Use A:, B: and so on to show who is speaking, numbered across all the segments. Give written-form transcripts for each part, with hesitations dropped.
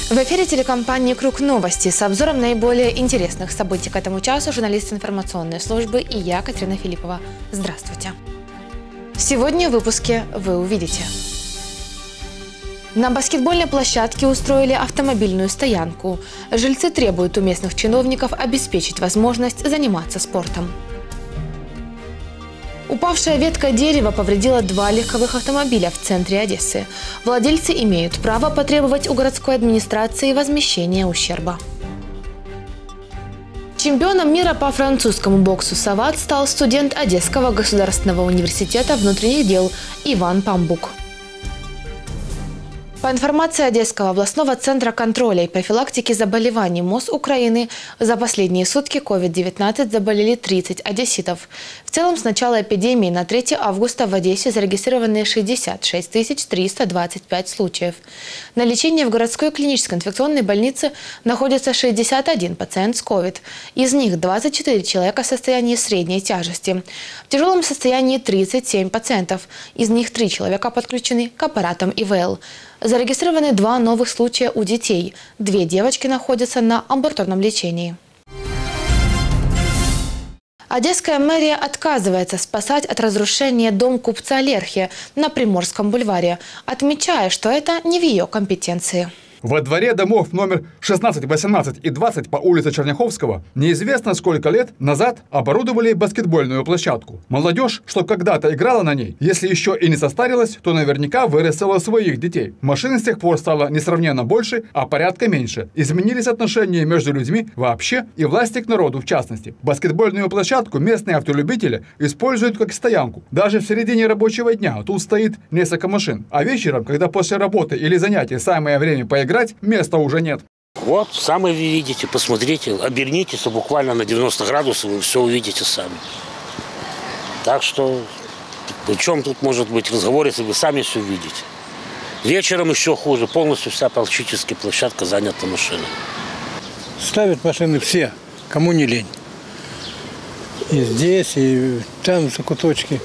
A: В эфире телекомпании «Круг новости» с обзором наиболее интересных событий к этому часу журналист информационной службы и я, Катерина Филиппова. Здравствуйте. Сегодня в выпуске вы увидите. На баскетбольной площадке устроили автомобильную стоянку. Жильцы требуют у местных чиновников обеспечить возможность заниматься спортом. Упавшая ветка дерева повредила 2 легковых автомобиля в центре Одессы. Владельцы имеют право потребовать у городской администрации возмещения ущерба. Чемпионом мира по французскому боксу «Сават» стал студент Одесского государственного университета внутренних дел Иван Памбук. По информации Одесского областного центра контроля и профилактики заболеваний МОЗ Украины, за последние сутки COVID-19 заболели 30 одесситов. В целом, с начала эпидемии на 3 августа в Одессе зарегистрированы 66 325 случаев. На лечении в городской клинической инфекционной больнице находится 61 пациент с COVID. Из них 24 человека в состоянии средней тяжести. В тяжелом состоянии 37 пациентов. Из них 3 человека подключены к аппаратам ИВЛ. Зарегистрированы 2 новых случая у детей. 2 девочки находятся на амбулаторном лечении. Одесская мэрия отказывается спасать от разрушения дом купца Лерхи на Приморском бульваре, отмечая, что это не в ее компетенции.
B: Во дворе домов номер 16, 18 и 20 по улице Черняховского неизвестно сколько лет назад оборудовали баскетбольную площадку. Молодежь, что когда-то играла на ней, если еще и не состарилась, то наверняка вырастила своих детей. Машин с тех пор стало несравненно больше, а порядка меньше. Изменились отношения между людьми вообще и власти к народу в частности. Баскетбольную площадку местные автолюбители используют как стоянку. Даже в середине рабочего дня тут стоит несколько машин. А вечером, когда после работы или занятий самое время поиграть, места уже нет.
C: Вот, сами вы видите, посмотрите, обернитесь, буквально на 90 градусов, вы все увидите сами. Так что, при чем тут может быть разговор, если вы сами все видите? Вечером еще хуже, полностью вся практически площадка занята машинами.
D: Ставят машины все, кому не лень. И здесь, и там закуточки.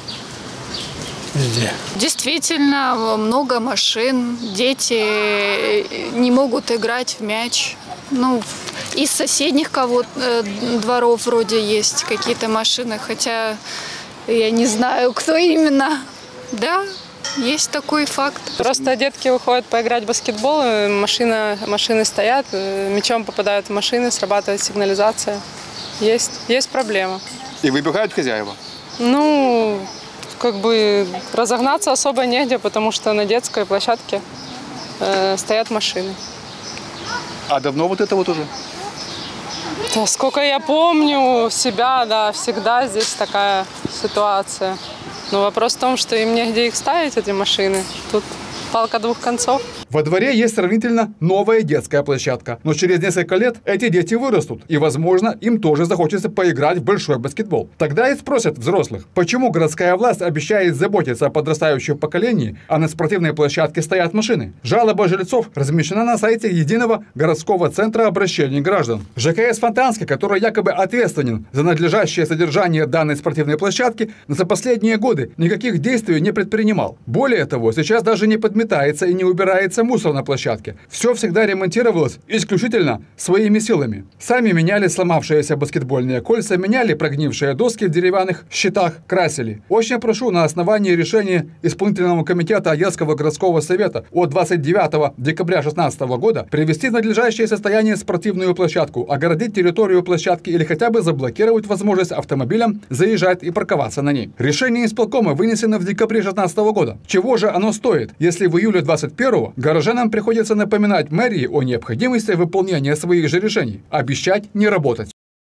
D: Везде.
E: Действительно, много машин, дети не могут играть в мяч. Ну, из соседних дворов вроде есть какие-то машины, хотя я не знаю, кто именно. Да, есть такой факт.
F: Просто детки выходят поиграть в баскетбол, машины стоят, мячом попадают в машины, срабатывает сигнализация. Есть проблема.
G: И выбегают хозяева?
F: Ну, как бы разогнаться особо негде, потому что на детской площадке стоят машины.
G: А давно вот это вот уже?
F: Да, сколько я помню себя, да, всегда здесь такая ситуация. Но вопрос в том, что им негде их ставить, эти машины. Тут палка двух концов.
B: Во дворе есть сравнительно новая детская площадка, но через несколько лет эти дети вырастут, и, возможно, им тоже захочется поиграть в большой баскетбол. Тогда и спросят взрослых, почему городская власть обещает заботиться о подрастающем поколении, а на спортивной площадке стоят машины. Жалоба жильцов размещена на сайте Единого городского центра обращений граждан. ЖКС Фонтанский, который якобы ответственен за надлежащее содержание данной спортивной площадки, за последние годы никаких действий не предпринимал. Более того, сейчас даже не подметается и не убирается мусор на площадке. Все всегда ремонтировалось исключительно своими силами. Сами меняли сломавшиеся баскетбольные кольца, меняли прогнившие доски в деревянных щитах, красили. Очень прошу на основании решения исполнительного комитета Одесского городского совета от 29 декабря 2016 года привести в надлежащее состояние спортивную площадку, огородить территорию площадки или хотя бы заблокировать возможность автомобилям заезжать и парковаться на ней. Решение исполкома вынесено в декабре 2016 года. Чего же оно стоит, если в июле 2021 горожанам приходится напоминать мэрии о необходимости выполнения своих же решений, обещать не работать.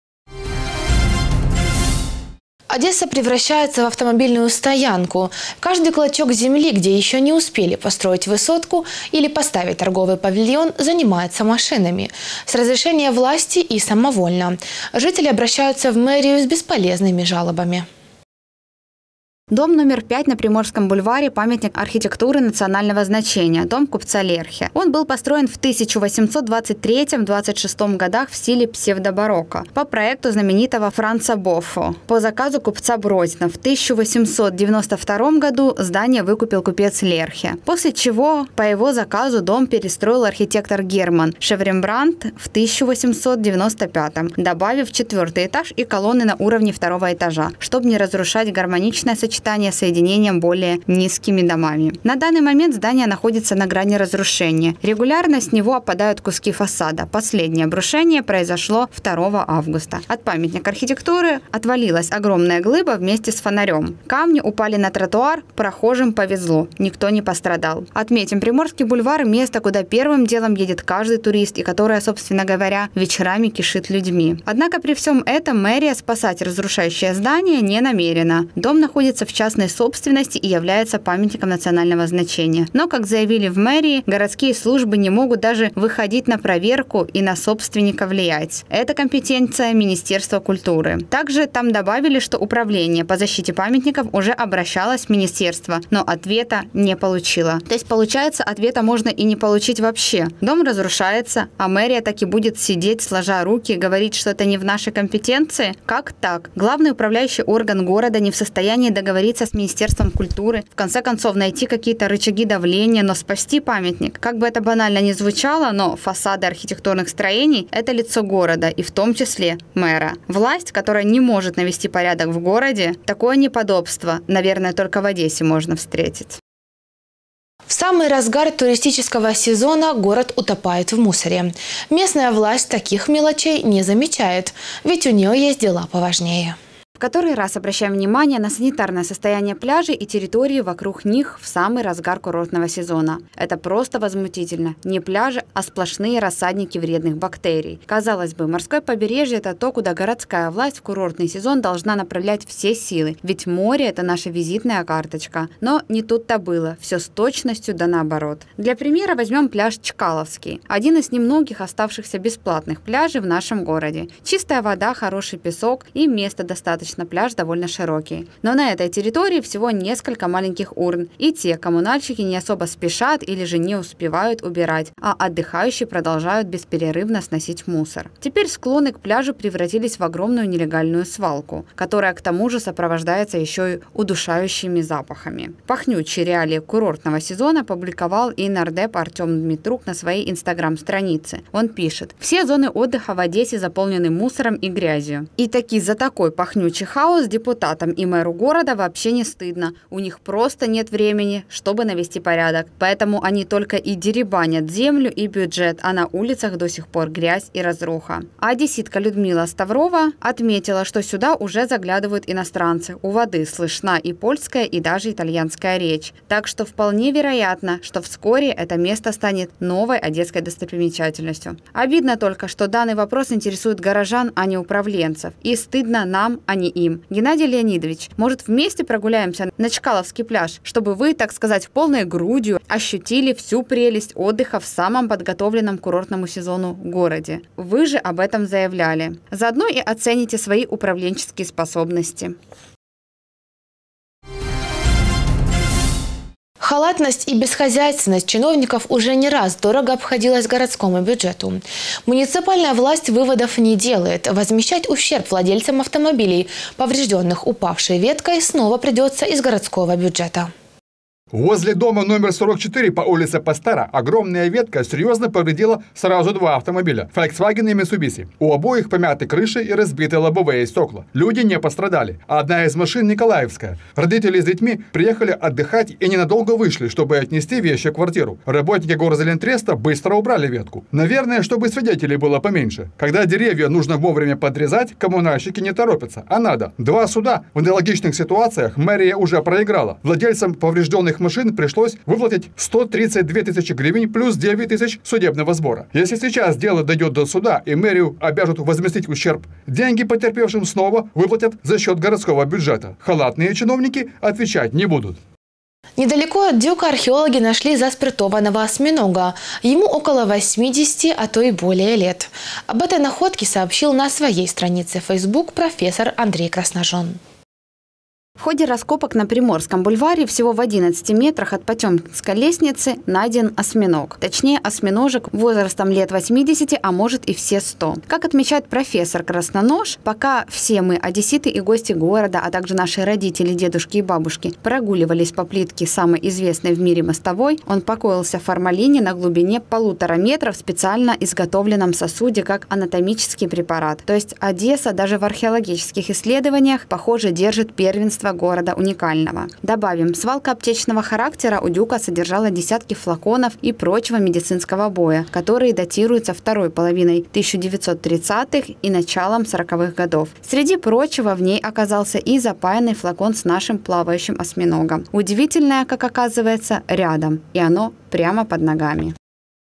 A: Одесса превращается в автомобильную стоянку. Каждый клочок земли, где еще не успели построить высотку или поставить торговый павильон, занимается машинами. С разрешения власти и самовольно. Жители обращаются в мэрию с бесполезными жалобами.
H: Дом номер 5 на Приморском бульваре – памятник архитектуры национального значения, дом купца Лерхе. Он был построен в 1823-26 годах в стиле псевдобарокко по проекту знаменитого Франца Боффо. По заказу купца Бродина в 1892 году здание выкупил купец Лерхе, после чего по его заказу дом перестроил архитектор Герман Шеврембрандт в 1895, добавив 4-й этаж и колонны на уровне 2-го этажа, чтобы не разрушать гармоничное сочетание с соединением более низкими домами. На данный момент здание находится на грани разрушения. Регулярно с него опадают куски фасада. Последнее обрушение произошло 2 августа. От памятника архитектуры отвалилась огромная глыба вместе с фонарем. Камни упали на тротуар, прохожим повезло, никто не пострадал. Отметим, Приморский бульвар – место, куда первым делом едет каждый турист и которое, собственно говоря, вечерами кишит людьми. Однако при всем этом мэрия спасать разрушающее здание не намерена. Дом находится в частной собственности и является памятником национального значения. Но, как заявили в мэрии, городские службы не могут даже выходить на проверку и на собственника влиять. Это компетенция Министерства культуры. Также там добавили, что управление по защите памятников уже обращалось в министерство, но ответа не получило. То есть, получается, ответа можно и не получить вообще. Дом разрушается, а мэрия так и будет сидеть, сложа руки, и говорить, что это не в нашей компетенции? Как так? Главный управляющий орган города не в состоянии договориться с Министерством культуры, в конце концов найти какие-то рычаги давления, но спасти памятник. Как бы это банально ни звучало, но фасады архитектурных строений – это лицо города, и в том числе мэра. Власть, которая не может навести порядок в городе, такое неподобство, наверное, только в Одессе можно встретить.
A: В самый разгар туристического сезона город утопает в мусоре. Местная власть таких мелочей не замечает, ведь у нее есть дела поважнее.
H: В который раз обращаем внимание на санитарное состояние пляжей и территории вокруг них в самый разгар курортного сезона. Это просто возмутительно. Не пляжи, а сплошные рассадники вредных бактерий. Казалось бы, морское побережье – это то, куда городская власть в курортный сезон должна направлять все силы. Ведь море – это наша визитная карточка. Но не тут-то было. Все с точностью да наоборот. Для примера возьмем пляж Чкаловский. Один из немногих оставшихся бесплатных пляжей в нашем городе. Чистая вода, хороший песок и место достаточно. Пляж довольно широкий. Но на этой территории всего несколько маленьких урн. И те коммунальщики не особо спешат или же не успевают убирать, а отдыхающие продолжают бесперерывно сносить мусор. Теперь склоны к пляжу превратились в огромную нелегальную свалку, которая к тому же сопровождается еще и удушающими запахами. Пахнючие реалии курортного сезона публиковал и нардеп Артем Дмитрук на своей инстаграм-странице. Он пишет: «Все зоны отдыха в Одессе заполнены мусором и грязью. И таки за такой пахнючий хаос депутатам и мэру города вообще не стыдно. У них просто нет времени, чтобы навести порядок. Поэтому они только и деребанят землю и бюджет, а на улицах до сих пор грязь и разруха». А одесситка Людмила Ставрова отметила, что сюда уже заглядывают иностранцы. У воды слышна и польская, и даже итальянская речь. Так что вполне вероятно, что вскоре это место станет новой одесской достопримечательностью. Обидно только, что данный вопрос интересует горожан, а не управленцев. И стыдно нам, а не им. Геннадий Леонидович, может, вместе прогуляемся на Чкаловский пляж, чтобы вы, так сказать, полной грудью ощутили всю прелесть отдыха в самом подготовленном курортному сезону городе. Вы же об этом заявляли. Заодно и оцените свои управленческие способности.
A: Халатность и бесхозяйственность чиновников уже не раз дорого обходилась городскому бюджету. Муниципальная власть выводов не делает. Возмещать ущерб владельцам автомобилей, поврежденных упавшей веткой, снова придется из городского бюджета.
B: Возле дома номер 44 по улице Пастера огромная ветка серьезно повредила сразу два автомобиля – Volkswagen и Mitsubishi. У обоих помяты крыши и разбиты лобовые стекла. Люди не пострадали. Одна из машин николаевская. Родители с детьми приехали отдыхать и ненадолго вышли, чтобы отнести вещи в квартиру. Работники Горзелентреста быстро убрали ветку. Наверное, чтобы свидетелей было поменьше. Когда деревья нужно вовремя подрезать, коммунальщики не торопятся, а надо. Два суда в аналогичных ситуациях мэрия уже проиграла. Владельцам поврежденных машин пришлось выплатить 132 тысячи гривен плюс 9 тысяч судебного сбора. Если сейчас дело дойдет до суда и мэрию обяжут возместить ущерб, деньги потерпевшим снова выплатят за счет городского бюджета. Халатные чиновники отвечать не будут.
A: Недалеко от Дюка археологи нашли заспиртованного осьминога. Ему около 80, а то и более лет. Об этой находке сообщил на своей странице Facebook профессор Андрей Красножон.
H: В ходе раскопок на Приморском бульваре всего в 11 метрах от Потемкинской лестницы найден осьминог. Точнее, осьминожек возрастом лет 80, а может и все 100. Как отмечает профессор Краснонож, пока все мы, одесситы и гости города, а также наши родители, дедушки и бабушки, прогуливались по плитке самой известной в мире мостовой, он покоился в формалине на глубине 1,5 метра в специально изготовленном сосуде как анатомический препарат. То есть Одесса даже в археологических исследованиях, похоже, держит первенство города уникального. Добавим, свалка аптечного характера у Дюка содержала десятки флаконов и прочего медицинского боя, которые датируются второй половиной 1930-х и началом 40-х годов. Среди прочего в ней оказался и запаянный флакон с нашим плавающим осьминогом. Удивительное, как оказывается, рядом, и оно прямо под ногами.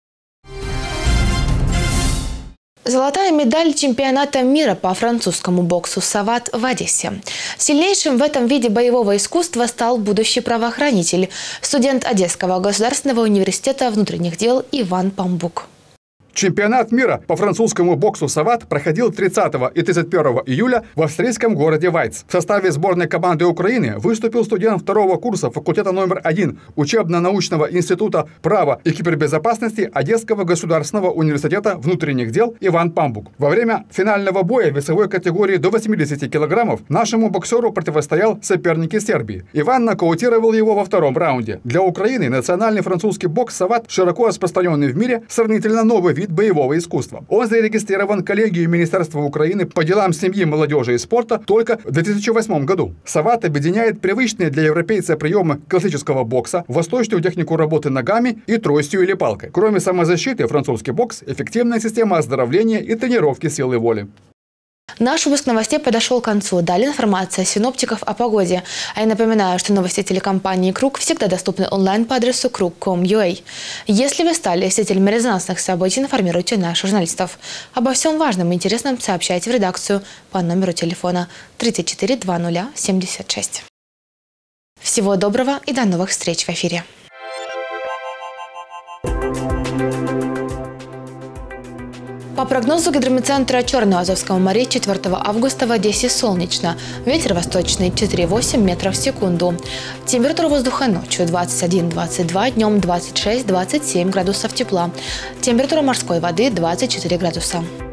A: Золотая медаль чемпионата мира по французскому боксу «Сават» в Одессе. Сильнейшим в этом виде боевого искусства стал будущий правоохранитель, студент Одесского государственного университета внутренних дел Иван Памбук.
B: Чемпионат мира по французскому боксу «Сават» проходил 30 и 31 июля в австрийском городе Вайц. В составе сборной команды Украины выступил студент второго курса факультета номер 1 Учебно-научного института права и кибербезопасности Одесского государственного университета внутренних дел Иван Памбук. Во время финального боя в весовой категории до 80 килограммов нашему боксеру противостоял соперник из Сербии. Иван нокаутировал его во втором раунде. Для Украины национальный французский бокс «Сават» широко распространенный в мире, сравнительно новый вид боевого искусства. Он зарегистрирован коллегией Министерства Украины по делам семьи, молодежи и спорта только в 2008 году. «Сават» объединяет привычные для европейца приемы классического бокса, восточную технику работы ногами и тростью или палкой. Кроме самозащиты, французский бокс – эффективная система оздоровления и тренировки силы воли.
A: Наш выпуск новостей подошел к концу. Далее информация синоптиков о погоде. А я напоминаю, что новости телекомпании «Круг» всегда доступны онлайн по адресу krug.com.ua. Если вы стали свидетелем резонансных событий, информируйте наших журналистов. Обо всем важном и интересном сообщайте в редакцию по номеру телефона 34 20 76. Всего доброго и до новых встреч в эфире. По прогнозу гидрометцентра Черного Азовского моря 4 августа в Одессе солнечно. Ветер восточный 4,8 метров в секунду. Температура воздуха ночью 21-22, днем 26-27 градусов тепла. Температура морской воды 24 градуса.